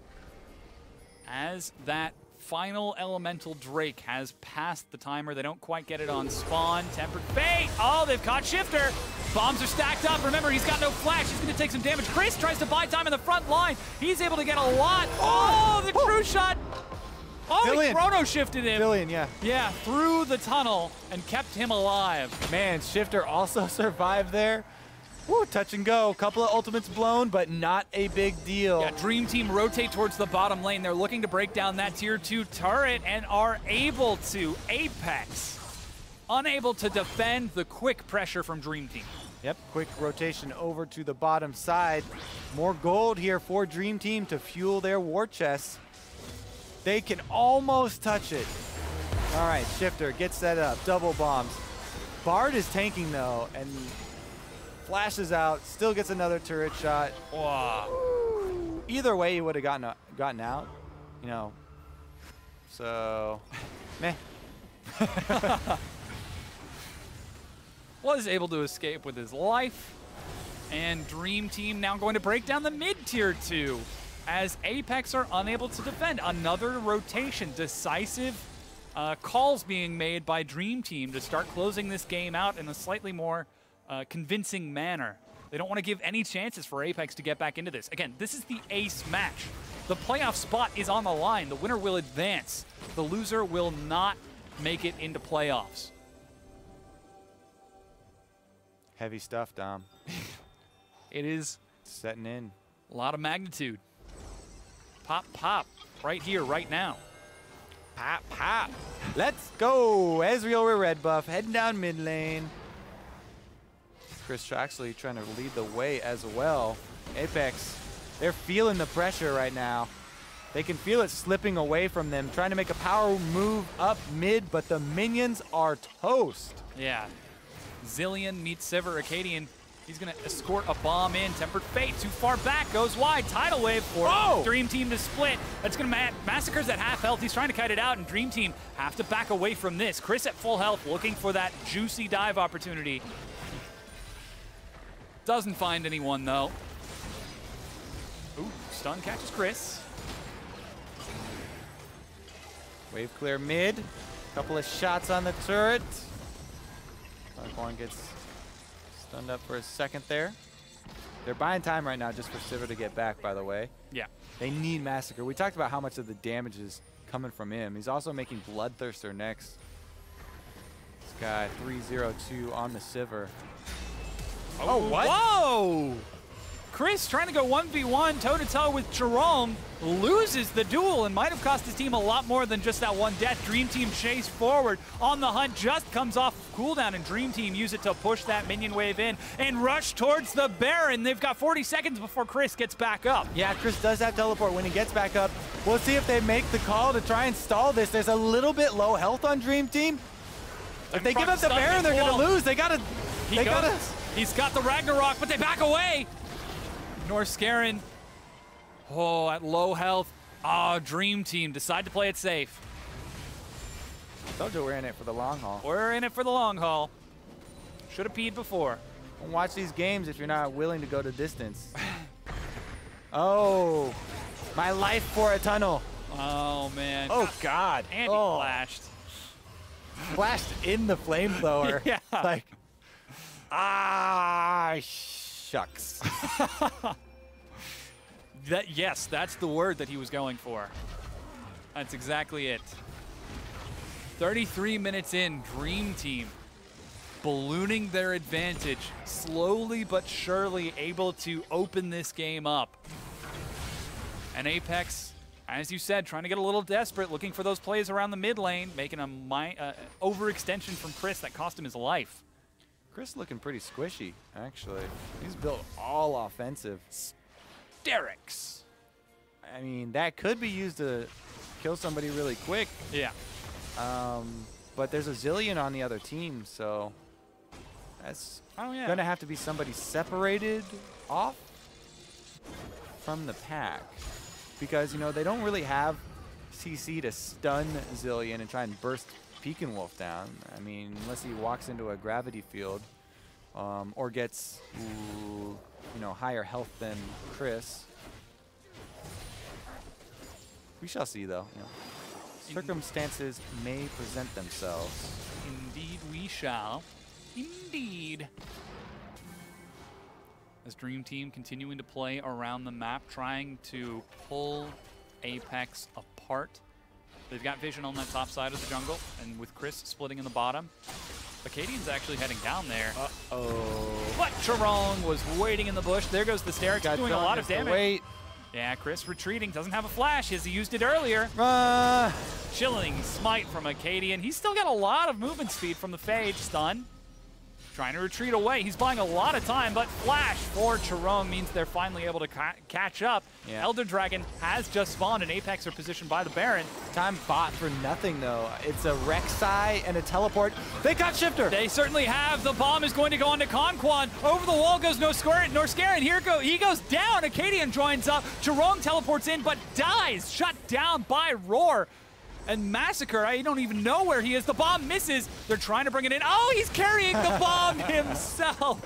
as that final Elemental Drake has passed the timer. They don't quite get it on spawn. Tempered Fate. Oh, they've caught Shifter. Bombs are stacked up. Remember, he's got no flash. He's going to take some damage. Chris tries to buy time in the front line. He's able to get a lot. Oh, the true shot. Oh, Zilean. he chrono shifted him. Zilean, yeah. Yeah, through the tunnel and kept him alive. Man, Shifter also survived there. Woo, touch and go. Couple of ultimates blown, but not a big deal. Yeah, Dream Team rotate towards the bottom lane. They're looking to break down that tier two turret and are able to. Apex, unable to defend the quick pressure from Dream Team. Yep, quick rotation over to the bottom side. More gold here for Dream Team to fuel their war chests. They can almost touch it. All right, Shifter gets set up, double bombs. Bard is tanking though, and flashes out, still gets another turret shot. Wow. Either way, he would have gotten, gotten out, you know. So, meh. Was able to escape with his life. And Dream Team now going to break down the mid tier two as Apex are unable to defend. Another rotation, decisive uh, calls being made by Dream Team to start closing this game out in a slightly more uh, convincing manner. They don't want to give any chances for Apex to get back into this. Again, this is the ace match. The playoff spot is on the line. The winner will advance. The loser will not make it into playoffs. Heavy stuff, Dom. It is setting in. A lot of magnitude. Pop, pop, right here, right now. Pop, pop. Let's go. Ezreal with red buff, heading down mid lane. Chris Traxley trying to lead the way as well. Apex, they're feeling the pressure right now. They can feel it slipping away from them, trying to make a power move up mid, but the minions are toast. Yeah. Zilean meets Sivir Acadian. He's going to escort a bomb in. Tempered Fate too far back, goes wide. Tidal Wave for oh! Dream Team to split. That's going to ma Massacre's at half health. He's trying to kite it out, and Dream Team have to back away from this. Chris at full health, looking for that juicy dive opportunity. Doesn't find anyone, though. Ooh, stun catches Chris. Wave clear mid. Couple of shots on the turret. Bloodborne gets stunned up for a second there. They're buying time right now just for Sivir to get back, by the way. Yeah. They need Massacre. We talked about how much of the damage is coming from him. He's also making Bloodthirster next. This guy, three zero two on the Sivir. Oh, what? Whoa! Chris trying to go one v one toe-to-toe with Jerome, loses the duel and might have cost his team a lot more than just that one death. Dream Team chase forward on the hunt, just comes off cooldown, and Dream Team use it to push that minion wave in and rush towards the Baron. They've got forty seconds before Chris gets back up. Yeah, Chris does have teleport when he gets back up. We'll see if they make the call to try and stall this. There's a little bit low health on Dream Team. If they give up the Baron, they're going to lose. They got to... He they goes. gotta... He's got the Ragnarok, but they back away. Norscarin, oh, at low health. Ah, oh, Dream Team decide to play it safe. Told you we're in it for the long haul. We're in it for the long haul. Should have peed before. Don't watch these games if you're not willing to go the distance. Oh, my life for a tunnel. Oh, man. Oh, God. And he oh. flashed. Flashed in the flamethrower. Yeah. Like, ah, shucks. That, yes, that's the word that he was going for. That's exactly it. thirty-three minutes in, Dream Team ballooning their advantage, slowly but surely able to open this game up. And Apex, as you said, trying to get a little desperate, looking for those plays around the mid lane, making a mi uh, overextension from Chris that cost him his life. Chris looking pretty squishy, actually. He's built all offensive. Derricks. I mean, that could be used to kill somebody really quick. Yeah. Um, but there's a zillion on the other team, so that's oh, yeah. gonna have to be somebody separated off from the pack, because you know they don't really have C C to stun Zillion and try and burst Pekin Wolf down. I mean, unless he walks into a gravity field um, or gets ooh, you know higher health than Chris. We shall see, though. You know. Circumstances may present themselves. Indeed we shall. Indeed. As Dream Team continuing to play around the map, trying to pull Apex apart. They've got vision on that top side of the jungle, and with Chris splitting in the bottom. Acadian's actually heading down there. Uh-oh. But Charong was waiting in the bush. There goes the Sterix, doing a lot of damage. Wait. Yeah, Chris retreating, doesn't have a flash as he used it earlier. Uh. Chilling smite from Acadian. He's still got a lot of movement speed from the Phage. Stun. Trying to retreat away. He's buying a lot of time, but flash for Charong means they're finally able to ca catch up. Yeah. Elder Dragon has just spawned, and Apex are positioned by the Baron. Time bought for nothing, though. It's a Rek'Sai and a teleport. They got Shifter. They certainly have. The bomb is going to go onto Conquan. Over the wall goes Norscarin. Here go. He goes down. Acadian joins up. Charong teleports in, but dies. Shut down by Roar. And Massacre, I don't even know where he is. The bomb misses. They're trying to bring it in. Oh, he's carrying the bomb himself.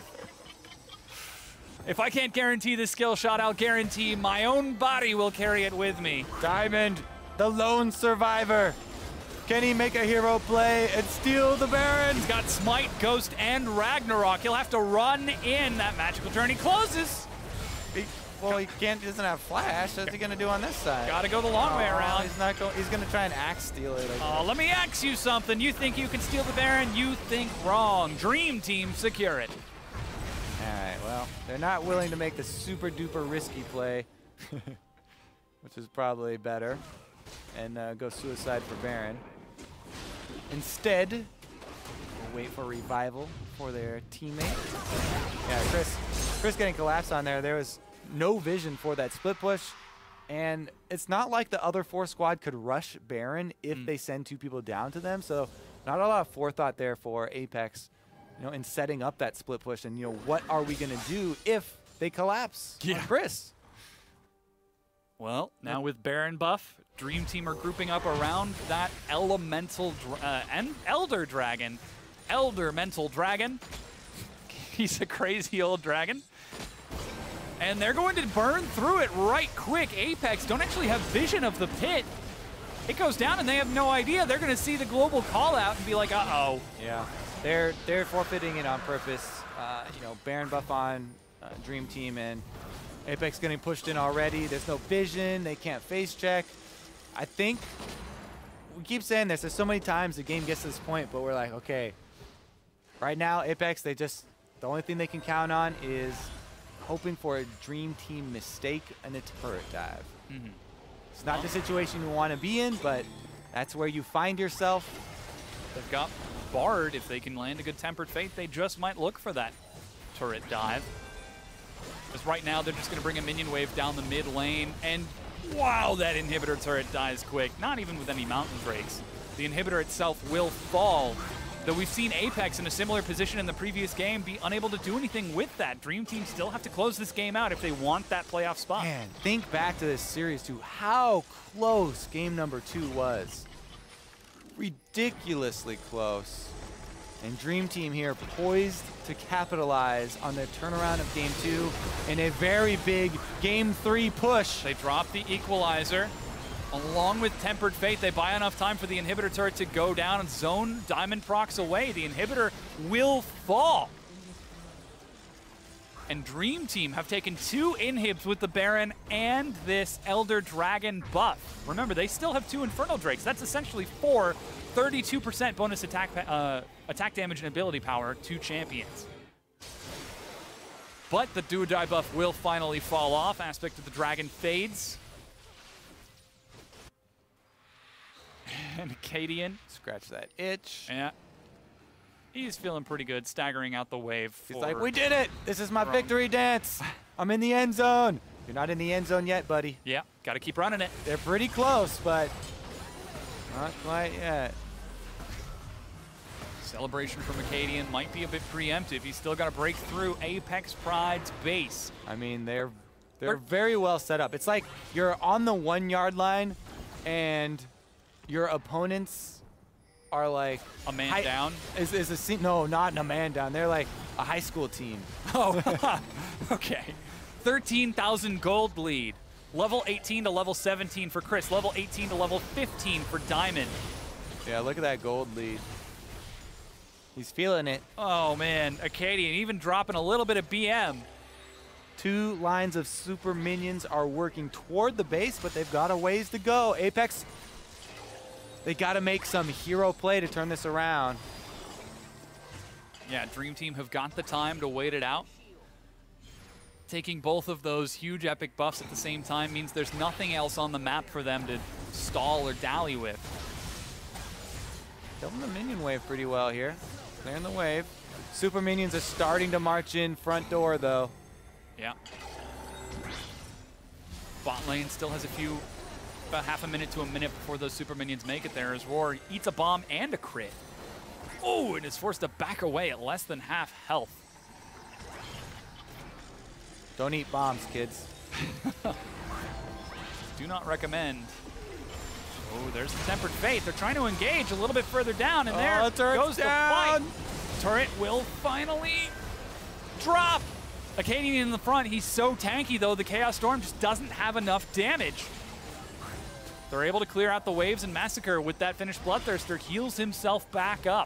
If I can't guarantee the skill shot, I'll guarantee my own body will carry it with me. Diamond, the lone survivor. Can he make a hero play and steal the Baron? He's got Smite, Ghost, and Ragnarok. He'll have to run in. That magical journey closes. He, well, he can't. He doesn't have flash. What's he gonna do on this side? Gotta go the long oh, way around. He's not going. He's gonna try and axe steal it. Oh, let me ask you something. You think you can steal the Baron? You think wrong. Dream Team secure it. All right. Well, they're not willing to make the super duper risky play, which is probably better, and uh, go suicide for Baron. Instead, we'll wait for revival for their teammate. Yeah, Chris. Chris getting collapsed on there. There was no vision for that split push, and it's not like the other four squad could rush Baron if mm. they send two people down to them, so not a lot of forethought there for Apex, you know, in setting up that split push, and you know, what are we gonna do if they collapse yeah. on Chris? Well, now with Baron buff, Dream Team are grouping up around that elemental uh, and Elder Dragon. Elder Mental Dragon. He's a crazy old dragon. And they're going to burn through it right quick. Apex don't actually have vision of the pit. It goes down and they have no idea. They're going to see the global call out and be like, uh-oh. Yeah, they're they're forfeiting it on purpose. Uh, you know, Baron buff on uh, Dream Team, and Apex getting pushed in already. There's no vision. They can't face check. I think we keep saying this. There's so many times the game gets to this point, but we're like, okay, right now, Apex, they just, the only thing they can count on is hoping for a Dream Team mistake and a turret dive. Mm-hmm. It's not the situation you want to be in, but that's where you find yourself. They've got Bard. If they can land a good Tempered Fate, they just might look for that turret dive. Because right now, they're just going to bring a minion wave down the mid lane, and wow, that inhibitor turret dies quick. Not even with any mountain breaks. The inhibitor itself will fall. Though we've seen Apex in a similar position in the previous game be unable to do anything with that. Dream Team still have to close this game out if they want that playoff spot. Man, think back to this series to how close game number two was. Ridiculously close. And Dream Team here poised to capitalize on the turnaround of game two in a very big game three push. They drop the equalizer. Along with Tempered Fate, they buy enough time for the inhibitor turret to go down and zone Diamond procs away. The inhibitor will fall. And Dream Team have taken two inhibs with the Baron and this Elder Dragon buff. Remember, they still have two Infernal Drakes. That's essentially four thirty-two percent bonus attack uh, attack damage and ability power to champions. But the do or die buff will finally fall off. Aspect of the Dragon fades. And Cadian. Scratch that itch. Yeah. He's feeling pretty good, staggering out the wave. He's like, we did it. This is my victory dance. I'm in the end zone. You're not in the end zone yet, buddy. Yeah, got to keep running it. They're pretty close, but not quite yet. Celebration from Acadian might be a bit preemptive. He's still got to break through Apex Pride's base. I mean, they're they're very well set up. It's like you're on the one yard line, and your opponents are like a man high, down. Is is a no, not a man down. They're like a high school team. Oh, okay. thirteen thousand gold lead. Level eighteen to level seventeen for Chris. Level eighteen to level fifteen for Diamond. Yeah, look at that gold lead. He's feeling it. Oh man, Acadian even dropping a little bit of B M. Two lines of super minions are working toward the base, but they've got a ways to go. Apex, they got to make some hero play to turn this around. Yeah, Dream Team have got the time to wait it out. Taking both of those huge epic buffs at the same time means there's nothing else on the map for them to stall or dally with. Killing the minion wave pretty well here. Clearing the wave. Super minions are starting to march in front door, though. Yeah. Bot lane still has a few, about half a minute to a minute before those super minions make it there as Roar eats a bomb and a crit. Oh, and is forced to back away at less than half health. Don't eat bombs, kids. Do not recommend. Oh, there's the Tempered Fate. They're trying to engage a little bit further down, and there oh, goes down. the fight. Turret will finally drop. Acadian in the front. He's so tanky, though. The Chaos Storm just doesn't have enough damage. They're able to clear out the waves, and Massacre, with that finished Bloodthirster, heals himself back up.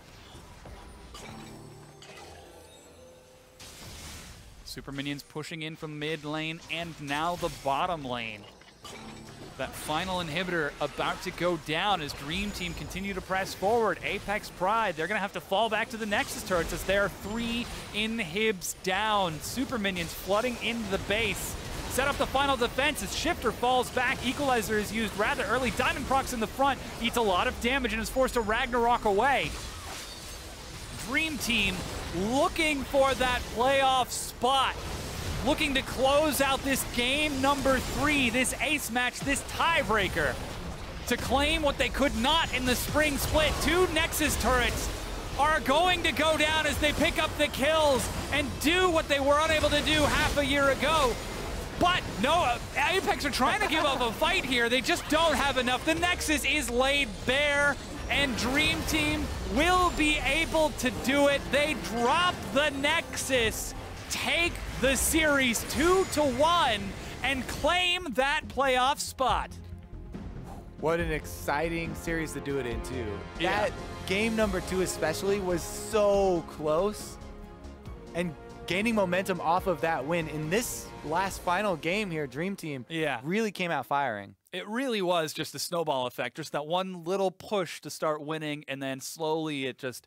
Super minions pushing in from mid lane and now the bottom lane. That final inhibitor about to go down as Dream Team continue to press forward. Apex Pride, they're going to have to fall back to the Nexus turrets as there are three inhibs down. Super minions flooding into the base. Set up the final defense as Shifter falls back. Equalizer is used rather early. Diamond procs in the front, eats a lot of damage and is forced to Ragnarok away. Dream Team looking for that playoff spot. Looking to close out this game number three, this ace match, this tiebreaker, to claim what they could not in the spring split. Two Nexus turrets are going to go down as they pick up the kills and do what they were unable to do half a year ago. But no, Apex are trying to give up a fight here. They just don't have enough. The Nexus is laid bare, and Dream Team will be able to do it. They drop the Nexus, take the series two to one, and claim that playoff spot. What an exciting series to do it in, too. Yeah. That game number two especially was so close, and gaining momentum off of that win in this last final game here, Dream Team yeah. really came out firing. It really was just a snowball effect, just that one little push to start winning, and then slowly it just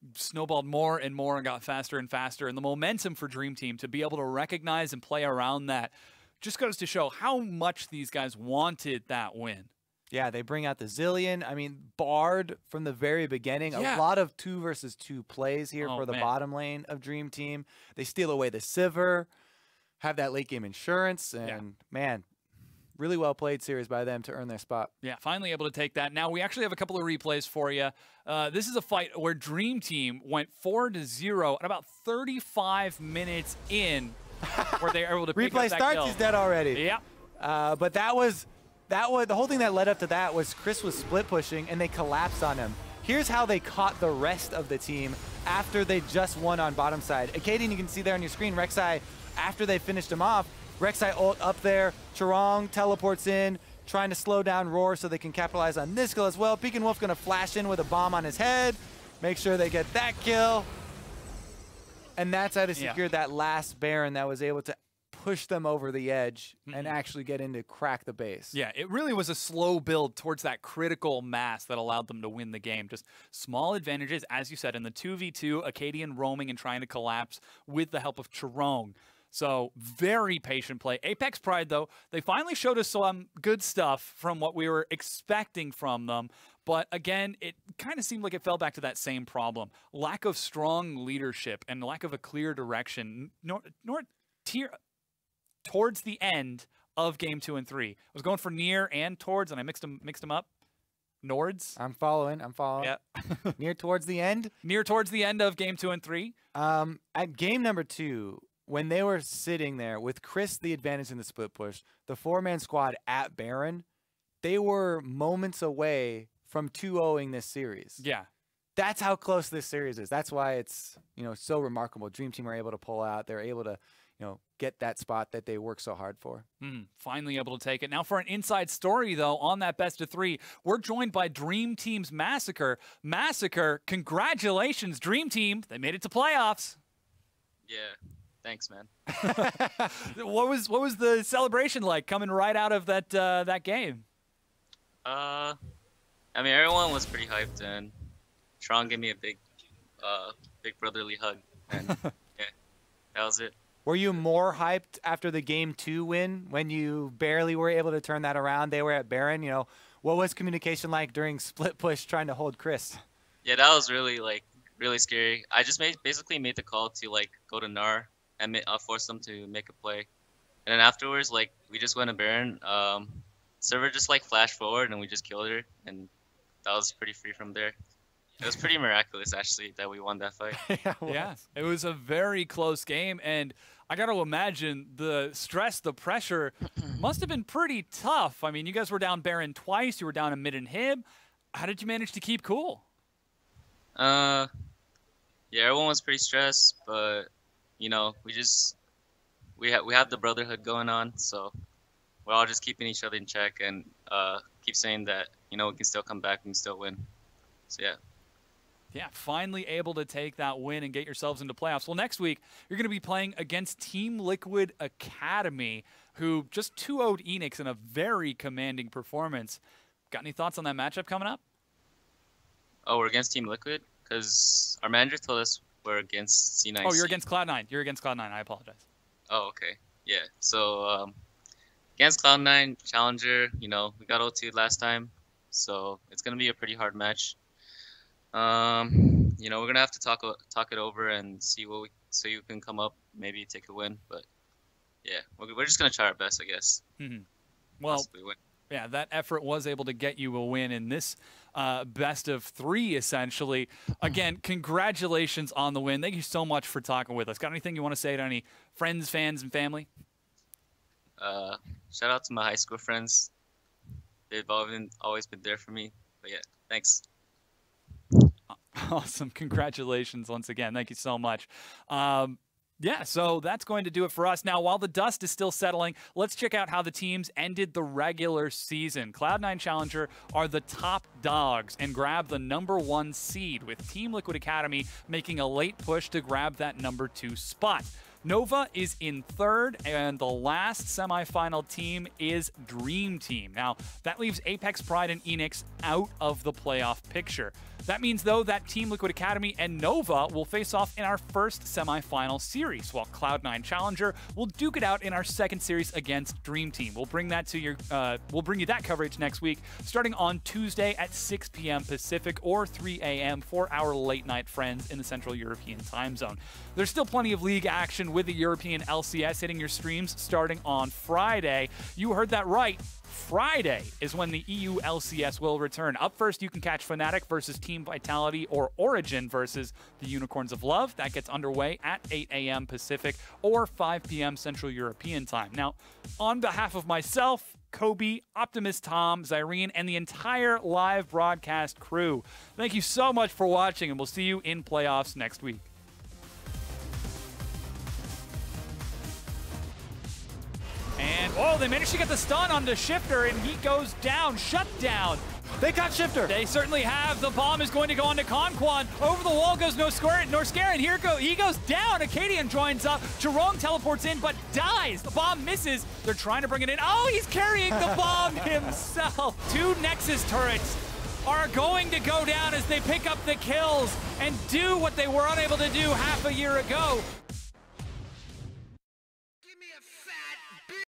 snowballed more and more and got faster and faster. And the momentum for Dream Team to be able to recognize and play around that just goes to show how much these guys wanted that win. Yeah, they bring out the Zillion. I mean, Bard from the very beginning. Yeah. A lot of two versus two plays here Oh, for the man. bottom lane of Dream Team. They steal away the Sivir, have that late game insurance, and Yeah. man, really well played series by them to earn their spot. Yeah, finally able to take that. Now, we actually have a couple of replays for you. Uh, this is a fight where Dream Team went four to zero at about thirty-five minutes in, where they were able to pick Replay up that starts, kill. he's dead already. Yeah. Uh, but that was, that was, the whole thing that led up to that was Chris was split pushing and they collapsed on him. Here's how they caught the rest of the team after they just won on bottom side. Acadian, you can see there on your screen, Rek'Sai, after they finished him off, Rek'Sai ult up there, Charong teleports in, trying to slow down Roar so they can capitalize on this kill as well. Pekin Wolf gonna flash in with a bomb on his head, make sure they get that kill. And that's how they Yeah. secured that last Baron that was able to push them over the edge and Mhm. actually get in to crack the base. Yeah, it really was a slow build towards that critical mass that allowed them to win the game. Just small advantages, as you said, in the two v two, Acadian roaming and trying to collapse with the help of Charong. So very patient play. Apex Pride, though, they finally showed us some good stuff from what we were expecting from them. But again, it kind of seemed like it fell back to that same problem. Lack of strong leadership and lack of a clear direction. Nor, nor tier, towards the end of game two and three. I was going for near and towards, and I mixed them, mixed them up. Nords. I'm following, I'm following. Yeah. Near towards the end. Near towards the end of game two and three. Um, at game number two, when they were sitting there with Chris the advantage in the split push, the four-man squad at Baron, they were moments away from two oh-ing this series. Yeah. That's how close this series is. That's why it's, you know, so remarkable. Dream Team are able to pull out. They're able to, you know, get that spot that they work so hard for. Mm, finally able to take it. Now for an inside story, though, on that best of three, we're joined by Dream Team's Massacre. Massacre, congratulations, Dream Team. They made it to playoffs. Yeah, thanks, man. What was what was the celebration like coming right out of that uh, that game? Uh, I mean, everyone was pretty hyped, and Tron gave me a big, uh, big brotherly hug, and yeah, that was it. Were you more hyped after the game two win when you barely were able to turn that around? They were at Baron. You know, what was communication like during split push trying to hold Chris? Yeah, that was really like really scary. I just made basically made the call to like go to Gnar and ma- uh, force them to make a play, and then afterwards, like we just went to Baron. Um, server just like flashed forward and we just killed her, and that was pretty free from there. It was pretty miraculous, actually, that we won that fight. Yeah, it Yeah, was. it was a very close game, and I got to imagine the stress, the pressure must have been pretty tough. I mean, you guys were down Baron twice, you were down a mid and Hib. How did you manage to keep cool? Uh, yeah, everyone was pretty stressed, but you know, we just we have we have the brotherhood going on, so we're all just keeping each other in check and uh, keep saying that you know we can still come back, we can still win. So yeah. Yeah, finally able to take that win and get yourselves into playoffs. Well, next week, you're going to be playing against Team Liquid Academy, who just two oh'd Enix in a very commanding performance. Got any thoughts on that matchup coming up? Oh, we're against Team Liquid because our manager told us we're against C nine. Oh, you're against Cloud nine. You're against Cloud nine. I apologize. Oh, okay. Yeah. So um, against Cloud nine Challenger, you know, we got O two last time, so it's gonna be a pretty hard match. Um, you know, we're gonna have to talk talk it over and see what we so you can come up, maybe take a win. But yeah, we're, we're just gonna try our best, I guess. Mm-hmm. Well, Possibly win. yeah, that effort was able to get you a win in this uh, best of three, essentially. Again, congratulations on the win. Thank you so much for talking with us. Got anything you want to say to any friends, fans, and family? Uh, shout out to my high school friends. They've always been, always been there for me. But yeah, thanks. Awesome. Congratulations once again. Thank you so much. Um, yeah, so that's going to do it for us. Now, while the dust is still settling, let's check out how the teams ended the regular season. Cloud nine Challenger are the top dogs and grab the number one seed, with Team Liquid Academy making a late push to grab that number two spot. Nova is in third, and the last semifinal team is Dream Team. Now, that leaves Apex Pride and Enix out of the playoff picture. That means, though, that Team Liquid Academy and Nova will face off in our first semifinal series, while Cloud nine Challenger will duke it out in our second series against Dream Team. We'll bring that to your, uh, we'll bring you that coverage next week, starting on Tuesday at six p m Pacific or three a m for our late night friends in the Central European time zone. There's still plenty of league action with the European L C S hitting your streams starting on Friday. You heard that right. Friday is when the E U L C S will return. Up first, you can catch Fnatic versus Team Vitality or Origin versus the Unicorns of Love. That gets underway at eight a m Pacific or five p m Central European time. Now, on behalf of myself, Kobe, Optimus Tom, Zyrene, and the entire live broadcast crew, thank you so much for watching, and we'll see you in playoffs next week. And, oh, they managed to get the stun onto Shifter, and he goes down. Shut down. They got Shifter. They certainly have. The bomb is going to go onto Conquan. Over the wall goes No Square, nor Scare, and here go, he goes down. Acadian joins up. Jerome teleports in, but dies. The bomb misses. They're trying to bring it in. Oh, he's carrying the bomb himself. Two Nexus turrets are going to go down as they pick up the kills and do what they were unable to do half a year ago.